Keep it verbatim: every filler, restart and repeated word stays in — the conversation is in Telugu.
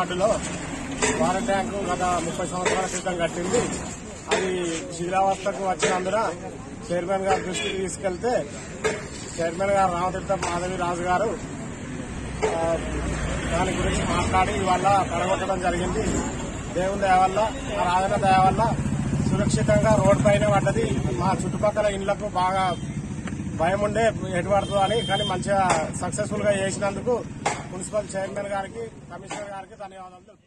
వార్డులో వాటర్ ట్యాంకు గత ముప్పై సంవత్సరాల క్రితం కట్టింది. అది శిథిలావస్థకు వచ్చినందున చైర్మన్ గారి దృష్టికి తీసుకెళ్తే చైర్మన్ గారు రామతీర్థ మాధవి రాజు గారు దాని గురించి మాట్లాడి ఇవాళ పడగొట్టడం జరిగింది. దేవుని దయ వల్ల ఆ రాజన్న దయ వల్ల సురక్షితంగా రోడ్ పైన పడ్డది. మా చుట్టుపక్కల ఇళ్లకు బాగా భయం ఉండే ఎటుపడుతుంది అని, కానీ మంచిగా సక్సెస్ఫుల్ గా చేసినందుకు మున్సిపల్ చైర్మన్ గారికి, కమిషనర్ గారికి ధన్యవాదాలు.